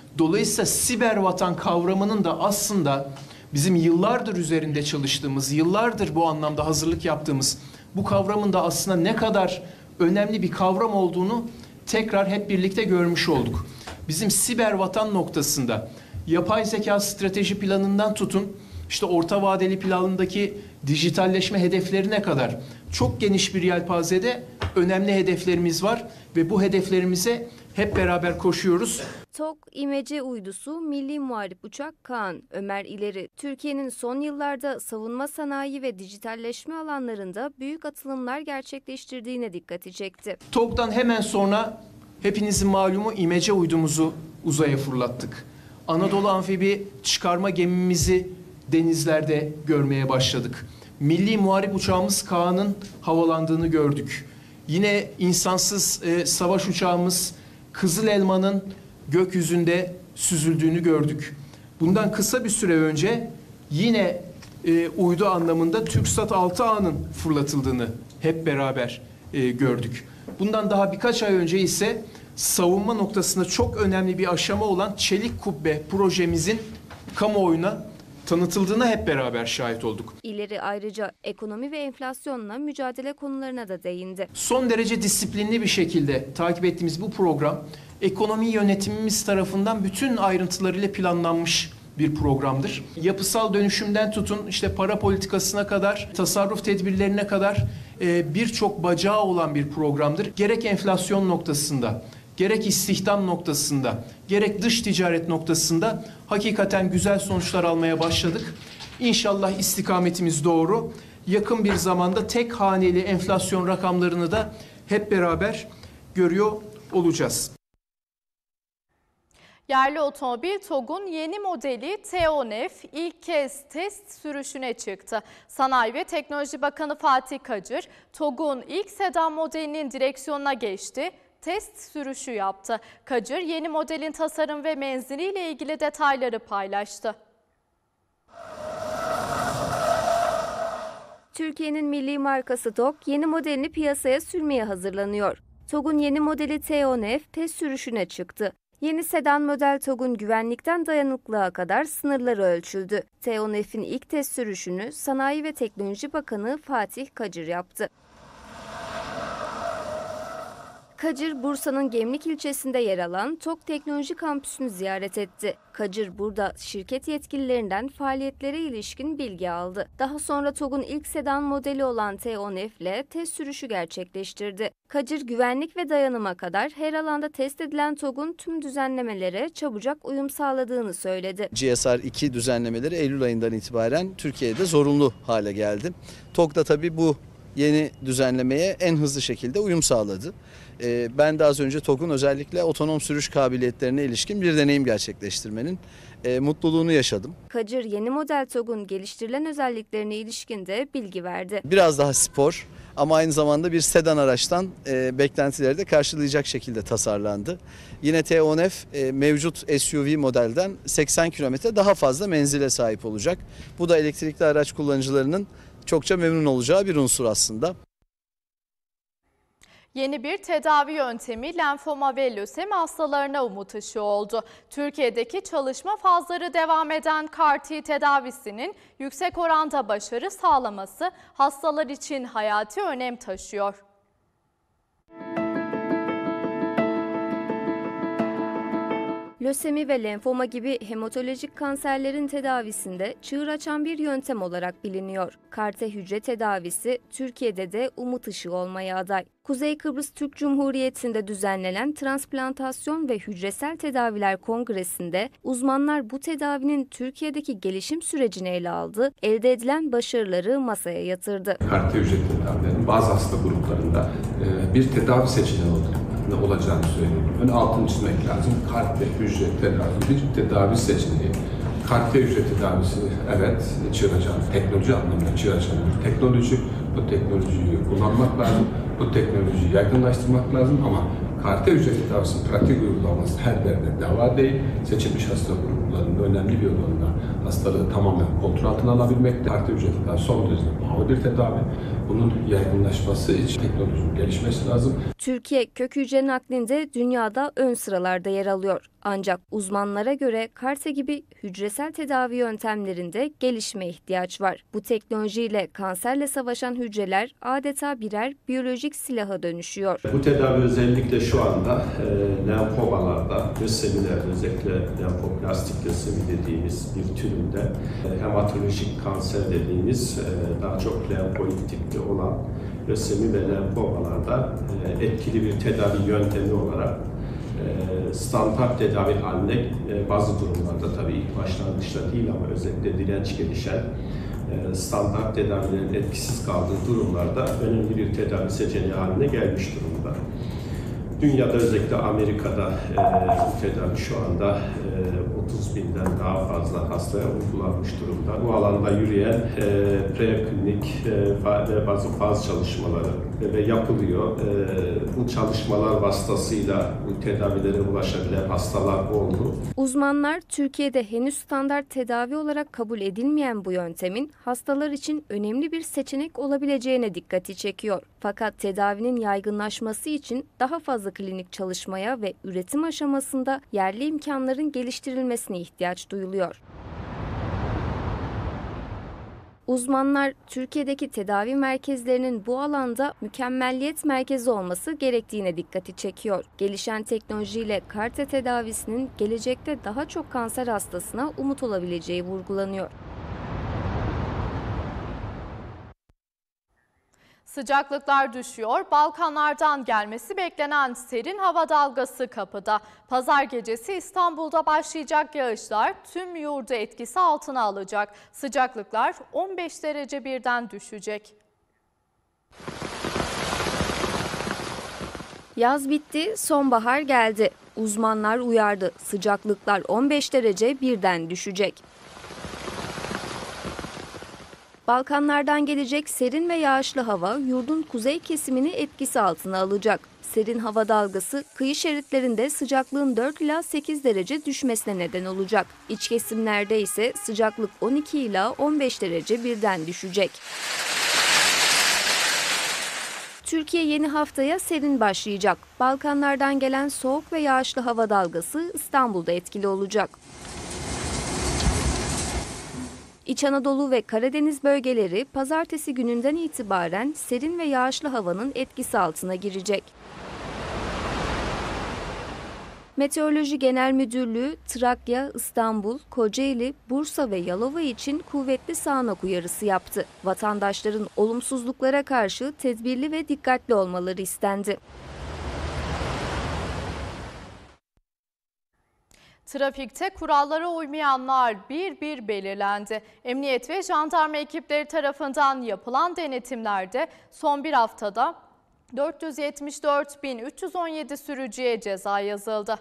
I: Dolayısıyla siber vatan kavramının da aslında bizim yıllardır üzerinde çalıştığımız, yıllardır bu anlamda hazırlık yaptığımız bu kavramın da aslında ne kadar önemli bir kavram olduğunu tekrar hep birlikte görmüş olduk. Bizim siber vatan noktasında yapay zeka strateji planından tutun, işte orta vadeli planındaki dijitalleşme hedeflerine kadar çok geniş bir yelpazede önemli hedeflerimiz var ve bu hedeflerimize hep beraber koşuyoruz.
B: TOG İmece uydusu Milli Muharip Uçak Kaan, Ömer İleri, Türkiye'nin son yıllarda savunma sanayi ve dijitalleşme alanlarında büyük atılımlar gerçekleştirdiğine dikkati çekti.
I: TOG'dan hemen sonra hepinizin malumu İmece uydumuzu uzaya fırlattık. Anadolu Amfibi çıkarma gemimizi denizlerde görmeye başladık. Milli Muharip uçağımız Kaan'ın havalandığını gördük. Yine insansız savaş uçağımız Kızıl Elma'nın gökyüzünde süzüldüğünü gördük. Bundan kısa bir süre önce yine uydu anlamında TürkSat 6A'nın fırlatıldığını hep beraber gördük. Bundan daha birkaç ay önce ise savunma noktasında çok önemli bir aşama olan Çelik Kubbe projemizin kamuoyuna tanıtıldığına hep beraber şahit olduk.
B: İleri ayrıca ekonomi ve enflasyonla mücadele konularına da değindi.
I: Son derece disiplinli bir şekilde takip ettiğimiz bu program, ekonomi yönetimimiz tarafından bütün ayrıntılarıyla planlanmış bir programdır. Yapısal dönüşümden tutun, işte para politikasına kadar, tasarruf tedbirlerine kadar birçok bacağı olan bir programdır. Gerek enflasyon noktasında, gerek istihdam noktasında, gerek dış ticaret noktasında hakikaten güzel sonuçlar almaya başladık. İnşallah istikametimiz doğru. Yakın bir zamanda tek haneli enflasyon rakamlarını da hep beraber görüyor olacağız.
A: Yerli otomobil TOG'un yeni modeli T10F ilk kez test sürüşüne çıktı. Sanayi ve Teknoloji Bakanı Fatih Kacır, TOG'un ilk sedan modelinin direksiyonuna geçti, test sürüşü yaptı. Kacır, yeni modelin tasarım ve menziliyle ilgili detayları paylaştı.
B: Türkiye'nin milli markası TOG yeni modelini piyasaya sürmeye hazırlanıyor. TOG'un yeni modeli T10F test sürüşüne çıktı. Yeni sedan model TOG'un güvenlikten dayanıklılığa kadar sınırları ölçüldü. T10F'in ilk test sürüşünü Sanayi ve Teknoloji Bakanı Fatih Kacır yaptı. Kacır, Bursa'nın Gemlik ilçesinde yer alan TOG Teknoloji Kampüsü'nü ziyaret etti. Kacır burada şirket yetkililerinden faaliyetlere ilişkin bilgi aldı. Daha sonra TOG'un ilk sedan modeli olan T10F ile test sürüşü gerçekleştirdi. Kacır, güvenlik ve dayanıma kadar her alanda test edilen TOG'un tüm düzenlemelere çabucak uyum sağladığını söyledi.
J: GSR-2 düzenlemeleri Eylül ayından itibaren Türkiye'de zorunlu hale geldi. TOG da tabii bu yeni düzenlemeye en hızlı şekilde uyum sağladı. Ben de az önce TOG'un özellikle otonom sürüş kabiliyetlerine ilişkin bir deneyim gerçekleştirmenin mutluluğunu yaşadım.
B: Kacır, yeni model TOG'un geliştirilen özelliklerine ilişkin de bilgi verdi.
J: Biraz daha spor ama aynı zamanda bir sedan araçtan beklentileri de karşılayacak şekilde tasarlandı. Yine T10F mevcut SUV modelden 80 kilometre daha fazla menzile sahip olacak. Bu da elektrikli araç kullanıcılarının çokça memnun olacağı bir unsur aslında.
A: Yeni bir tedavi yöntemi lenfoma ve lösemi hastalarına umut ışığı oldu. Türkiye'deki çalışma fazları devam eden CAR-T tedavisinin yüksek oranda başarı sağlaması hastalar için hayati önem taşıyor.
B: Lösemi ve lenfoma gibi hematolojik kanserlerin tedavisinde çığır açan bir yöntem olarak biliniyor. CAR-T hücre tedavisi Türkiye'de de umut ışığı olmaya aday. Kuzey Kıbrıs Türk Cumhuriyeti'nde düzenlenen Transplantasyon ve Hücresel Tedaviler Kongresi'nde uzmanlar bu tedavinin Türkiye'deki gelişim sürecini ele aldı, elde edilen başarıları masaya yatırdı.
K: CAR-T hücre tedavilerinin bazı hasta gruplarında bir tedavi seçeneği olacağını söylüyorum. Önce altını çizmek lazım. CAR-T hücre tedavi bir tedavi seçeneği. CAR-T hücre tedavisi evet çığır açan, teknoloji anlamında çığır açan bir teknoloji. Bu teknolojiyi kullanmak lazım. Bu teknolojiyi yaygınlaştırmak lazım ama CAR-T hücre tedavisinin pratik uygulaması her yerde dava değil. Seçilmiş hasta gruplarında önemli bir oranla hastalığı tamamen kontrol altına alabilmekte. CAR-T hücre tedavisi son derece pahalı bir tedavi. Bunun yaygınlaşması için teknolojinin gelişmesi lazım.
B: Türkiye kök hücre naklinde dünyada ön sıralarda yer alıyor. Ancak uzmanlara göre CAR-T gibi hücresel tedavi yöntemlerinde gelişime ihtiyaç var. Bu teknolojiyle kanserle savaşan hücreler adeta birer biyolojik silaha dönüşüyor.
K: Bu tedavi özellikle şu anda lenfomalarda, lösemilerde, özellikle lenfoplastik lösemi dediğimiz bir türünde hematolojik kanser dediğimiz daha çok lenfoid tipli olan lösemi ve lenfomalarda etkili bir tedavi yöntemi olarak standart tedavi haline bazı durumlarda tabii ilk başlangıçta değil ama özellikle direnç gelişen standart tedavilerin etkisiz kaldığı durumlarda önemli bir tedavi seçeneği haline gelmiş durumda. Dünyada özellikle Amerika'da bu tedavi şu anda 30 binden daha fazla hastaya uygulanmış durumda. Bu alanda yürüyen preklinik ve bazı faz çalışmaları ve yapılıyor. Bu çalışmalar vasıtasıyla bu tedavilere ulaşabilen hastalar oldu.
B: Uzmanlar Türkiye'de henüz standart tedavi olarak kabul edilmeyen bu yöntemin hastalar için önemli bir seçenek olabileceğine dikkati çekiyor. Fakat tedavinin yaygınlaşması için daha fazla klinik çalışmaya ve üretim aşamasında yerli imkanların geliştirilmesine ihtiyaç duyuluyor. Uzmanlar Türkiye'deki tedavi merkezlerinin bu alanda mükemmelliyet merkezi olması gerektiğine dikkati çekiyor. Gelişen teknolojiyle CAR-T tedavisinin gelecekte daha çok kanser hastasına umut olabileceği vurgulanıyor.
A: Sıcaklıklar düşüyor. Balkanlardan gelmesi beklenen serin hava dalgası kapıda. Pazar gecesi İstanbul'da başlayacak yağışlar tüm yurdu etkisi altına alacak. Sıcaklıklar 15 derece birden düşecek.
B: Yaz bitti, sonbahar geldi. Uzmanlar uyardı. Sıcaklıklar 15 derece birden düşecek. Balkanlardan gelecek serin ve yağışlı hava yurdun kuzey kesimini etkisi altına alacak. Serin hava dalgası kıyı şeritlerinde sıcaklığın 4 ila 8 derece düşmesine neden olacak. İç kesimlerde ise sıcaklık 12 ila 15 derece birden düşecek. Türkiye yeni haftaya serin başlayacak. Balkanlardan gelen soğuk ve yağışlı hava dalgası İstanbul'da etkili olacak. İç Anadolu ve Karadeniz bölgeleri pazartesi gününden itibaren serin ve yağışlı havanın etkisi altına girecek. Meteoroloji Genel Müdürlüğü Trakya, İstanbul, Kocaeli, Bursa ve Yalova için kuvvetli sağanak uyarısı yaptı. Vatandaşların olumsuzluklara karşı tedbirli ve dikkatli olmaları istendi.
A: Trafikte kurallara uymayanlar bir bir belirlendi. Emniyet ve jandarma ekipleri tarafından yapılan denetimlerde son bir haftada 474.317 sürücüye ceza yazıldı.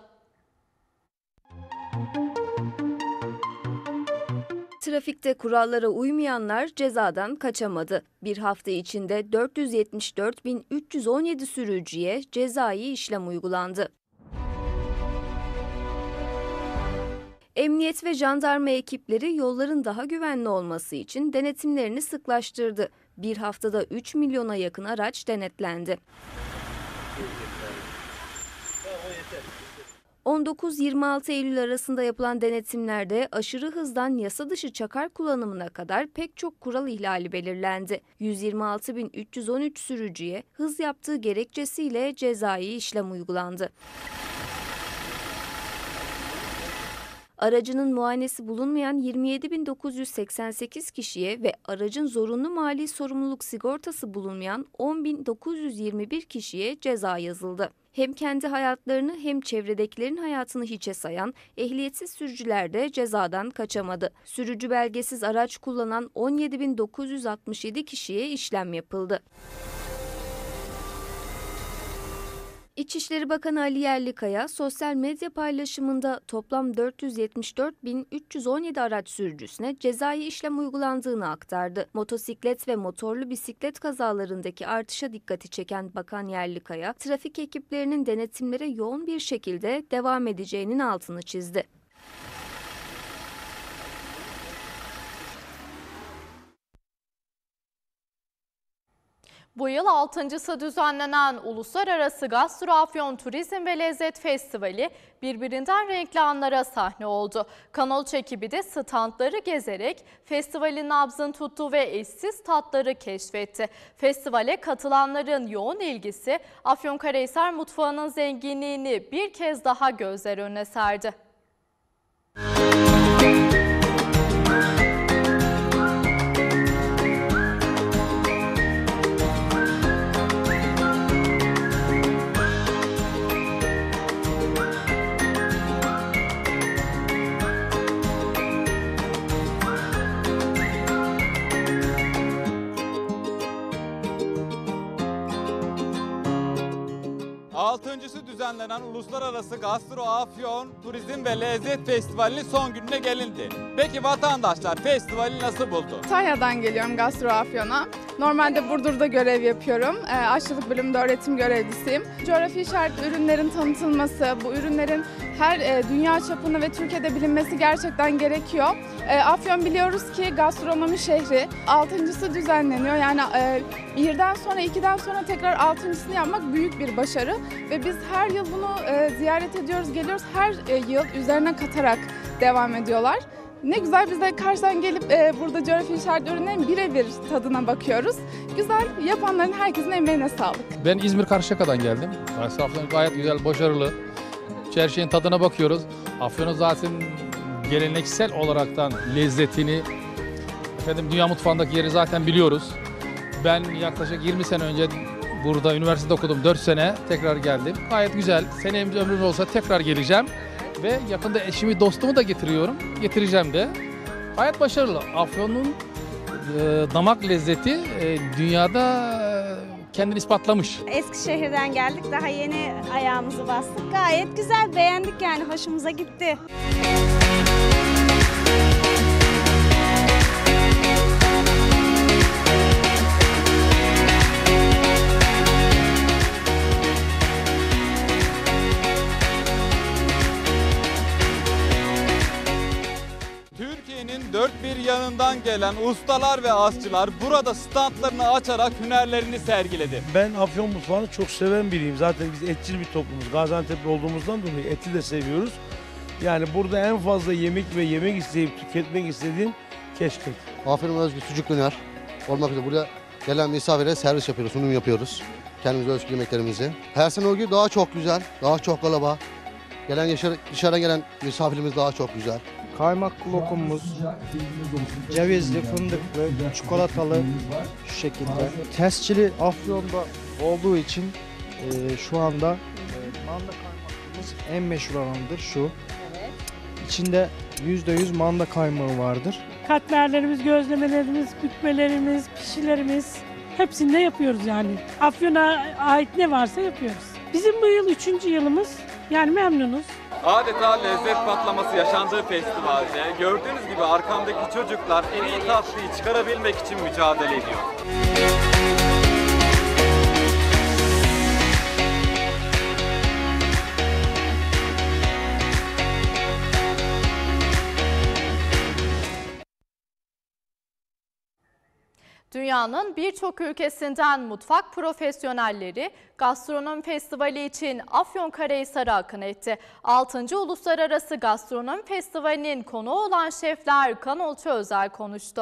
B: Trafikte kurallara uymayanlar cezadan kaçamadı. Bir hafta içinde 474.317 sürücüye cezai işlem uygulandı. Emniyet ve jandarma ekipleri yolların daha güvenli olması için denetimlerini sıklaştırdı. Bir haftada 3 milyona yakın araç denetlendi. 19-26 Eylül arasında yapılan denetimlerde aşırı hızdan yasa dışı çakar kullanımına kadar pek çok kural ihlali belirlendi. 126.313 sürücüye hız yaptığı gerekçesiyle cezai işlem uygulandı. Aracının muayenesi bulunmayan 27.988 kişiye ve aracın zorunlu mali sorumluluk sigortası bulunmayan 10.921 kişiye ceza yazıldı. Hem kendi hayatlarını hem çevredekilerin hayatını hiçe sayan ehliyetsiz sürücüler de cezadan kaçamadı. Sürücü belgesiz araç kullanan 17.967 kişiye işlem yapıldı. İçişleri Bakanı Ali Yerlikaya sosyal medya paylaşımında toplam 474.317 araç sürücüsüne cezai işlem uygulandığını aktardı. Motosiklet ve motorlu bisiklet kazalarındaki artışa dikkati çeken Bakan Yerlikaya, trafik ekiplerinin denetimlere yoğun bir şekilde devam edeceğinin altını çizdi.
A: Bu yıl 6.'sı düzenlenen Uluslararası Gastro Afyon Turizm ve Lezzet Festivali birbirinden renkli anlara sahne oldu. Kanal ekibi de standları gezerek festivalin nabzını tuttu ve eşsiz tatları keşfetti. Festivale katılanların yoğun ilgisi Afyonkarahisar mutfağının zenginliğini bir kez daha gözler önüne serdi.
L: Altıncısı düzenlenen Uluslararası Gastro Afyon Turizm ve Lezzet Festivali'nin son gününe gelindi. Peki vatandaşlar festivali nasıl buldu?
M: Antalya'dan geliyorum Gastro Afyon'a. Normalde Burdur'da görev yapıyorum. Aşçılık bölümünde öğretim görevlisiyim. Coğrafi işaretli ürünlerin tanıtılması, bu ürünlerin her dünya çapında ve Türkiye'de bilinmesi gerçekten gerekiyor. Afyon biliyoruz ki gastronomi şehri. 6.'sı düzenleniyor. Yani 1'den sonra 2'den sonra tekrar 6.'sını yapmak büyük bir başarı. Ve biz her yıl bunu ziyaret ediyoruz, geliyoruz. Her yıl üzerine katarak devam ediyorlar. Ne güzel biz de karşıdan gelip burada coğrafi işaretli ürünlerin birebir tadına bakıyoruz. Güzel, yapanların herkesin emeğine sağlık.
N: Ben İzmir Karşıyaka'dan geldim. Afyon gayet güzel, başarılı. Her şeyin tadına bakıyoruz. Afyon'un zaten geleneksel olaraktan lezzetini, dünya mutfağındaki yeri zaten biliyoruz. Ben yaklaşık 20 sene önce burada üniversitede okudum, 4 sene tekrar geldim. Gayet güzel, seneye ömrüm olsa tekrar geleceğim. Ve yakında eşimi, dostumu da getireceğim de. Gayet başarılı. Afyon'un damak lezzeti dünyada kendini ispatlamış.
O: Eskişehir'den geldik, daha yeni ayağımızı bastık. Gayet güzel, beğendik yani, hoşumuza gitti.
L: Türkiye'nin dört bir yanından gelen ustalar ve aşçılar burada standlarını açarak hünerlerini sergiledi.
P: Ben Afyon mutfağını çok seven biriyim. Zaten biz etçil bir toplumuz. Gaziantep'li olduğumuzdan dolayı eti de seviyoruz. Yani burada en fazla yemek ve yemek isteyip tüketmek istediğim keşkek.
Q: Afyon'a özgü sucuk döner olmak üzere burada gelen misafire servis yapıyoruz, sunum yapıyoruz. Kendimize özgü yemeklerimizi. Her sene o gün daha çok güzel, daha çok kalabalık. Dışarıdan gelen misafirimiz daha çok güzel.
R: Kaymaklı lokumumuz, cevizli, fındıklı, çikolatalı şu şekilde. Tescilli Afyon'da olduğu için şu anda manda kaymaklımız en meşhur olanıdır şu. İçinde %100 manda kaymağı vardır.
S: Katmerlerimiz, gözlemelerimiz, bükmelerimiz, pişilerimiz hepsinde yapıyoruz yani. Afyon'a ait ne varsa yapıyoruz. Bizim bu yıl 3. yılımız, yani memnunuz.
L: Adeta lezzet patlaması yaşandığı festivalde gördüğünüz gibi arkamdaki çocuklar en iyi tatlıyı çıkarabilmek için mücadele ediyor.
A: Dünyanın birçok ülkesinden mutfak profesyonelleri Gastronomi Festivali için Afyonkarahisar'a akın etti. 6. Uluslararası Gastronomi Festivali'nin konuğu olan şefler Kanolçu Özel konuştu.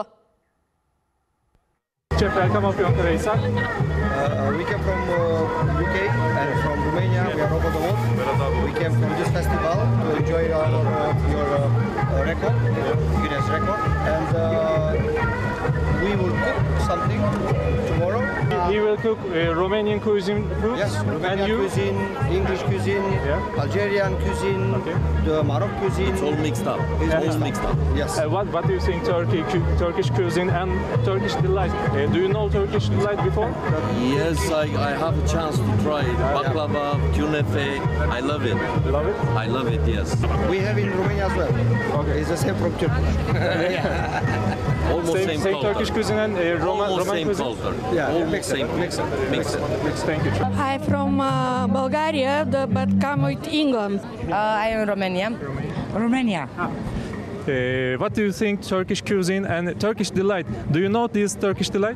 T: Chef, welcome Afyonkarahisar.
U: We came from UK and from Romania. We are over the world. We came from this festival to enjoy your record, Guinness record, and we will cook something tomorrow.
T: He will cook Romanian cuisine food.
U: Yes, Romanian cuisine, English cuisine, Algerian cuisine, the Moroccan cuisine.
V: It's all mixed up. It's all mixed up.
U: Yes.
T: What do you think Turkish cuisine and Turkish delight? Do you know Turkish delight before?
V: Yes, I have a chance to try it. Baklava, künefe. I love it.
T: Love it?
U: I love it, yes. We have in Romania as well. Okay. It's the same from Turkish.
V: Almost
T: same Turkish cuisine and Roman
V: same
T: cuisine?
V: culture.
U: Yeah,
V: Almost
U: mix
V: same.
U: Mix it.
T: Thank you.
W: I'm from Bulgaria, but come with England.
X: I am Romania. Romania.
T: What do you think Turkish cuisine and Turkish delight? Do you know this Turkish delight?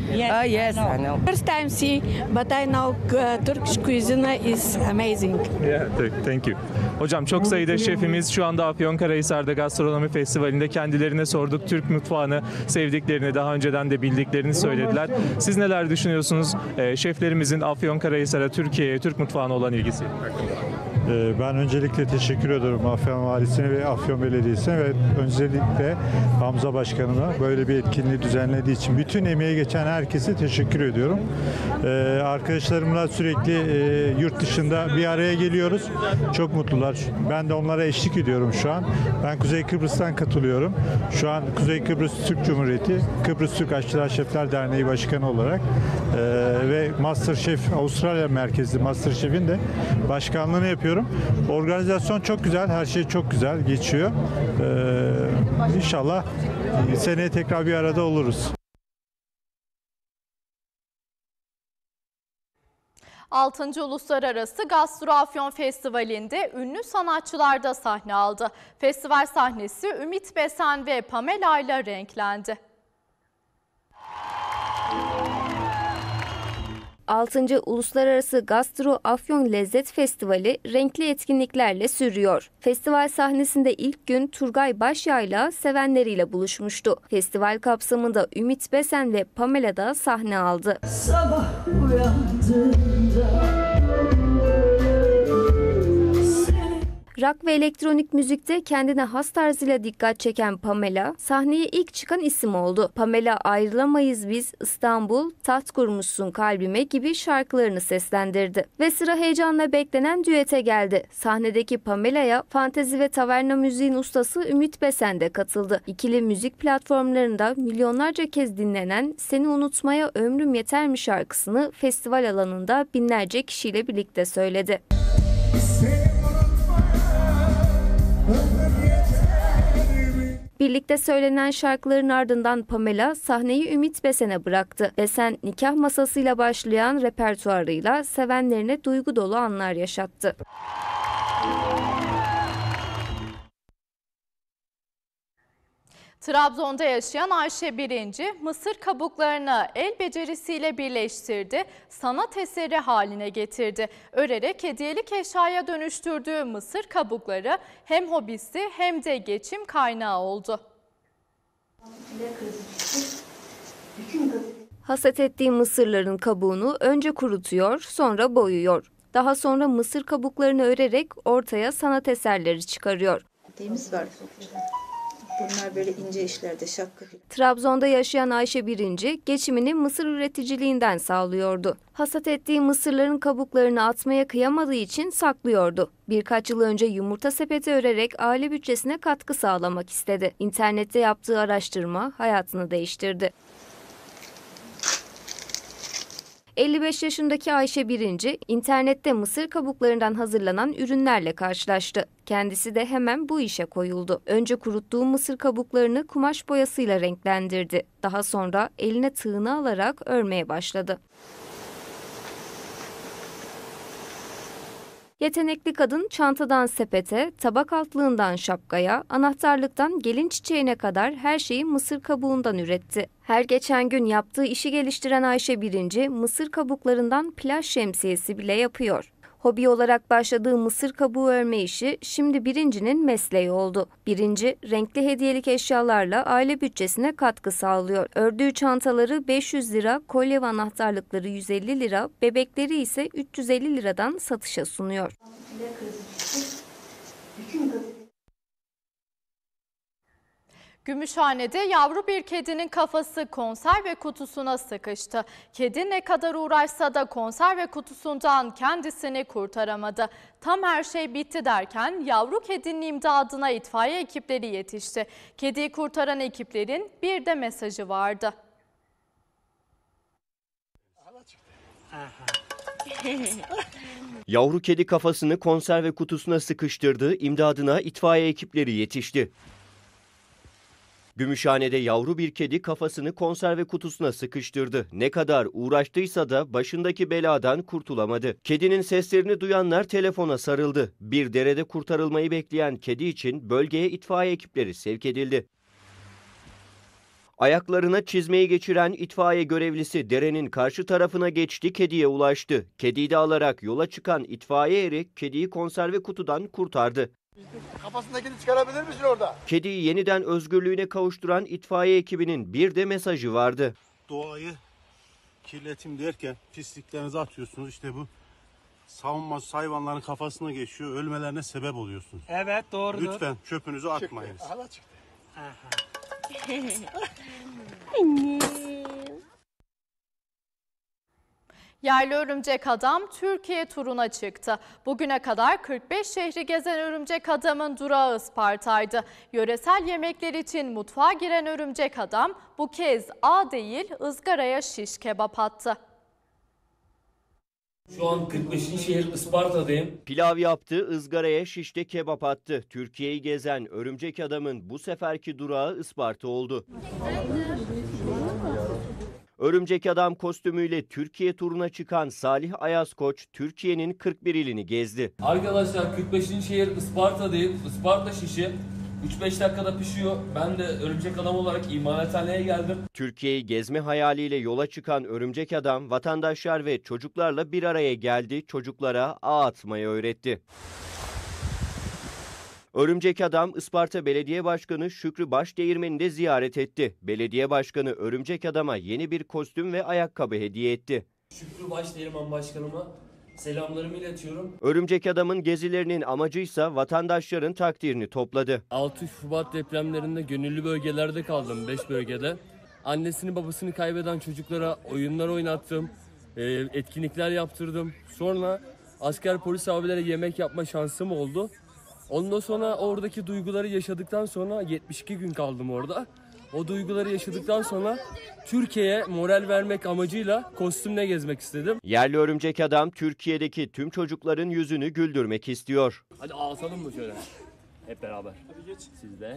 W: Yes, I know. First time see, but I know Turkish cuisine is amazing.
T: Yeah, thank you. Hocam çok sayıda şefimiz şu anda Afyonkarahisar'da Gastronomi Festivali'nde, kendilerine sorduk. Türk mutfağını sevdiklerini, daha önceden de bildiklerini söylediler. Siz neler düşünüyorsunuz şeflerimizin Afyonkarahisar'a, Türkiye'ye, Türk mutfağına olan ilgisi hakkında?
C: Ben öncelikle teşekkür ediyorum Afyon Valisi'ne ve Afyon Belediyesi'ne ve özellikle Hamza Başkanıma böyle bir etkinliği düzenlediği için bütün emeği geçen herkese teşekkür ediyorum. Arkadaşlarımla sürekli yurt dışında bir araya geliyoruz. Çok mutlular. Ben de onlara eşlik ediyorum şu an. Ben Kuzey Kıbrıs'tan katılıyorum. Şu an Kuzey Kıbrıs Türk Cumhuriyeti, Kıbrıs Türk Aşçılar Şefler Derneği Başkanı olarak ve Masterchef Avustralya merkezli Masterchef'in de başkanlığını yapıyorum. Organizasyon çok güzel, her şey çok güzel geçiyor. İnşallah seneye tekrar bir arada oluruz.
A: 6. Uluslararası Gastro Afyon Festivali'nde ünlü sanatçılar da sahne aldı. Festival sahnesi Ümit Besen ve Pamela ile renklendi.
B: 6. Uluslararası Gastro Afyon Lezzet Festivali renkli etkinliklerle sürüyor. Festival sahnesinde ilk gün Turgay Başyay'la sevenleriyle buluşmuştu. Festival kapsamında Ümit Besen ve Pamela da sahne aldı.
D: Sabah uyandığımda
B: Rock ve elektronik müzikte kendine has tarzıyla dikkat çeken Pamela, sahneye ilk çıkan isim oldu. Pamela Ayrılamayız Biz, İstanbul, Taht Kurmuşsun Kalbime gibi şarkılarını seslendirdi. Ve sıra heyecanla beklenen düete geldi. Sahnedeki Pamela'ya fantezi ve taverna müziğin ustası Ümit Besen de katıldı. İkili müzik platformlarında milyonlarca kez dinlenen Seni Unutmaya Ömrüm Yeter mi şarkısını festival alanında binlerce kişiyle birlikte söyledi. Birlikte söylenen şarkıların ardından Pamela sahneyi Ümit Besen'e bıraktı. Besen nikah masasıyla başlayan repertuarıyla sevenlerine duygu dolu anlar yaşattı.
A: Trabzon'da yaşayan Ayşe Birinci, mısır kabuklarını el becerisiyle birleştirdi, sanat eseri haline getirdi. Örerek hediyelik eşyaya dönüştürdüğü mısır kabukları hem hobisi hem de geçim kaynağı oldu.
B: Hasat ettiği mısırların kabuğunu önce kurutuyor, sonra boyuyor. Daha sonra mısır kabuklarını örerek ortaya sanat eserleri çıkarıyor.
E: Dediğimiz var. Bunlar böyle ince işlerde şapka.
B: Trabzon'da yaşayan Ayşe Birinci geçimini mısır üreticiliğinden sağlıyordu. Hasat ettiği mısırların kabuklarını atmaya kıyamadığı için saklıyordu. Birkaç yıl önce yumurta sepeti örerek aile bütçesine katkı sağlamak istedi. İnternette yaptığı araştırma hayatını değiştirdi. 55 yaşındaki Ayşe Birinci, internette mısır kabuklarından hazırlanan ürünlerle karşılaştı. Kendisi de hemen bu işe koyuldu. Önce kuruttuğu mısır kabuklarını kumaş boyasıyla renklendirdi. Daha sonra eline tığını alarak örmeye başladı. Yetenekli kadın çantadan sepete, tabak altlığından şapkaya, anahtarlıktan gelin çiçeğine kadar her şeyi mısır kabuğundan üretti. Her geçen gün yaptığı işi geliştiren Ayşe Birinci, mısır kabuklarından plaj şemsiyesi bile yapıyor. Hobi olarak başladığı mısır kabuğu örme işi şimdi Birinci'nin mesleği oldu. Birinci, renkli hediyelik eşyalarla aile bütçesine katkı sağlıyor. Ördüğü çantaları 500 lira, kolye ve anahtarlıkları 150 lira, bebekleri ise 350 liradan satışa sunuyor.
A: Gümüşhane'de yavru bir kedinin kafası konserve kutusuna sıkıştı. Kedi ne kadar uğraşsa da konserve kutusundan kendisini kurtaramadı. Tam her şey bitti derken yavru kedinin imdadına itfaiye ekipleri yetişti. Kediyi kurtaran ekiplerin bir de mesajı vardı.
F: Yavru kedi kafasını konserve kutusuna sıkıştırdı, imdadına itfaiye ekipleri yetişti. Gümüşhane'de yavru bir kedi kafasını konserve kutusuna sıkıştırdı. Ne kadar uğraştıysa da başındaki beladan kurtulamadı. Kedinin seslerini duyanlar telefona sarıldı. Bir derede kurtarılmayı bekleyen kedi için bölgeye itfaiye ekipleri sevk edildi. Ayaklarına çizmeyi geçiren itfaiye görevlisi derenin karşı tarafına geçti, kediye ulaştı. Kediyi de alarak yola çıkan itfaiye eri kediyi konserve kutudan kurtardı.
D: Kafasındakini çıkarabilir misin orada?
F: Kediyi yeniden özgürlüğüne kavuşturan itfaiye ekibinin bir de mesajı vardı.
G: Doğayı kirletim derken pisliklerinizi atıyorsunuz. İşte bu savunmasız hayvanların kafasına geçiyor. Ölmelerine sebep oluyorsunuz.
H: Evet, doğrudur.
G: Lütfen çöpünüzü atmayınız.
D: Hala çıktı.
A: Yerli örümcek adam Türkiye turuna çıktı. Bugüne kadar 45 şehri gezen örümcek adamın durağı Isparta'ydı. Yöresel yemekler için mutfağa giren örümcek adam bu kez değil ızgaraya şiş kebap attı.
I: Şu an 45. şehir Isparta'dayım.
F: Pilav yaptı, ızgaraya şişte kebap attı. Türkiye'yi gezen örümcek adamın bu seferki durağı Isparta oldu. Örümcek adam kostümüyle Türkiye turuna çıkan Salih Ayaz Koç, Türkiye'nin 41 ilini gezdi.
I: Arkadaşlar 45. şehir Isparta'dayım. Isparta şişi 3-5 dakikada pişiyor. Ben de örümcek adam olarak imalathaneye geldim.
F: Türkiye'yi gezme hayaliyle yola çıkan örümcek adam vatandaşlar ve çocuklarla bir araya geldi, çocuklara ağ atmayı öğretti. Örümcek adam Isparta Belediye Başkanı Şükrü Başdeğirmen'i de ziyaret etti. Belediye Başkanı örümcek adama yeni bir kostüm ve ayakkabı hediye etti.
I: Şükrü Başdeğirmen Başkanıma selamlarımı iletiyorum.
F: Örümcek adamın gezilerinin amacıysa vatandaşların takdirini topladı.
I: 6 Şubat depremlerinde gönüllü bölgelerde kaldım, 5 bölgede. Annesini babasını kaybeden çocuklara oyunlar oynattım, etkinlikler yaptırdım. Sonra asker polis abilere yemek yapma şansım oldu. Ondan sonra oradaki duyguları yaşadıktan sonra 72 gün kaldım orada. O duyguları yaşadıktan sonra Türkiye'ye moral vermek amacıyla kostümle gezmek istedim.
F: Yerli örümcek adam Türkiye'deki tüm çocukların yüzünü güldürmek istiyor.
I: Hadi ağlatalım mı şöyle? Hep beraber. Hadi geç. Siz de.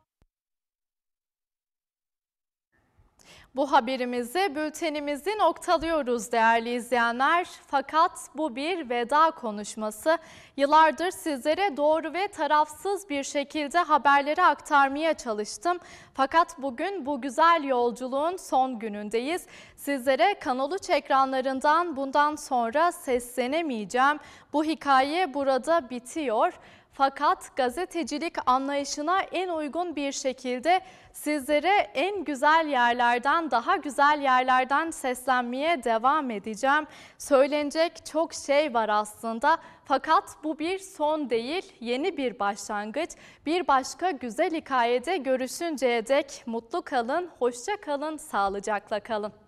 A: Bu haberimizi, bültenimizi noktalıyoruz değerli izleyenler. Fakat bu bir veda konuşması. Yıllardır sizlere doğru ve tarafsız bir şekilde haberleri aktarmaya çalıştım. Fakat bugün bu güzel yolculuğun son günündeyiz. Sizlere Kanal 3 ekranlarından bundan sonra seslenemeyeceğim. Bu hikaye burada bitiyor. Fakat gazetecilik anlayışına en uygun bir şekilde sizlere en güzel yerlerden, daha güzel yerlerden seslenmeye devam edeceğim. Söylenecek çok şey var aslında. Fakat bu bir son değil, yeni bir başlangıç. Bir başka güzel hikayede görüşünceye dek mutlu kalın, hoşça kalın, sağlıcakla kalın.